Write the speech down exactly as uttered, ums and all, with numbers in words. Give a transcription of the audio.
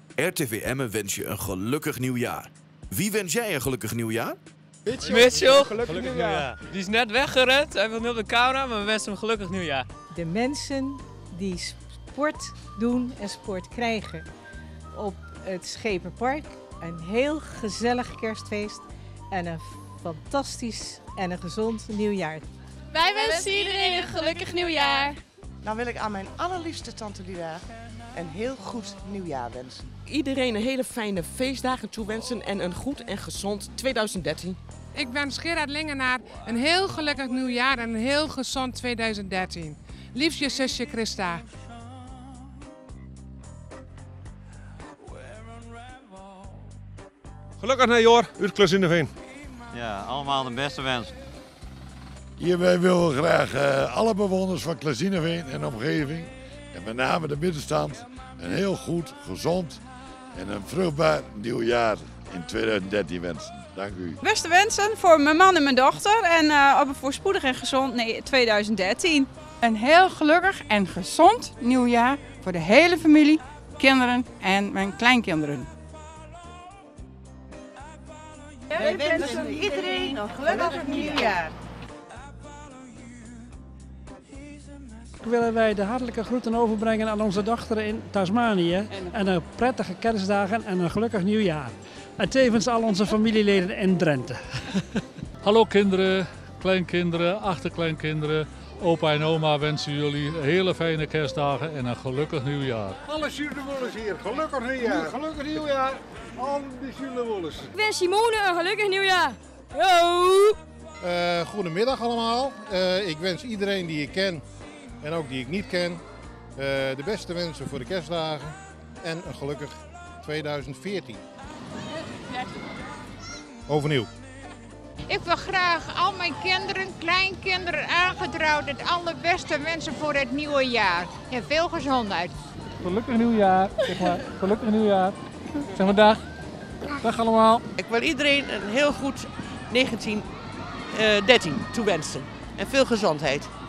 R T V Emmen wens je een gelukkig nieuwjaar. Wie wens jij een gelukkig nieuwjaar? Mitchell, Mitchell. gelukkig nieuwjaar. Die is net weggerend, hij wil nu op de camera, maar we wensen hem een gelukkig nieuwjaar. De mensen die sport doen en sport krijgen op het Schepenpark. Een heel gezellig kerstfeest en een fantastisch en een gezond nieuwjaar. Wij wensen iedereen een gelukkig nieuwjaar. Dan wil ik aan mijn allerliefste tante Lida een heel goed nieuwjaar wensen. Iedereen een hele fijne feestdagen toewensen en een goed en gezond tweeduizend dertien. Ik wens Gerard Lingenaar een heel gelukkig nieuwjaar en een heel gezond tweeduizend dertien. Liefst je zusje Christa. Gelukkig nieuwjaar uit Klezinderveen. Ja, allemaal de beste wens. Hierbij willen we graag uh, alle bewoners van Klezinderveen en omgeving, en met name de middenstand, een heel goed, gezond en een vruchtbaar nieuwjaar in tweeduizend dertien wensen. Dank u. Beste wensen voor mijn man en mijn dochter en uh, op een voorspoedig en gezond nee, tweeduizend dertien. Een heel gelukkig en gezond nieuwjaar voor de hele familie, kinderen en mijn kleinkinderen. Wij wensen iedereen een gelukkig nieuwjaar. Willen wij de hartelijke groeten overbrengen aan onze dochteren in Tasmanië. En een prettige kerstdagen en een gelukkig nieuwjaar. En tevens al onze familieleden in Drenthe. Hallo kinderen, kleinkinderen, achterkleinkinderen. Opa en oma wensen jullie hele fijne kerstdagen en een gelukkig nieuwjaar. Alle Zuiderwollers hier, gelukkig nieuwjaar. Gelukkig nieuwjaar. Al die Zuiderwollers. Ik wens Simone een gelukkig nieuwjaar. Yo! Uh, goedemiddag allemaal. Uh, ik wens iedereen die ik ken en ook die ik niet ken uh, de beste wensen voor de kerstdagen en een gelukkig tweeduizend veertien. Overnieuw. Ik wil graag al mijn kinderen, kleinkinderen, aangetrouwd het allerbeste wensen voor het nieuwe jaar. En veel gezondheid. Gelukkig nieuwjaar. Zeg maar, gelukkig nieuwjaar. Zeg maar dag. Dag allemaal. Ik wil iedereen een heel goed negentien dertien toewensen en veel gezondheid.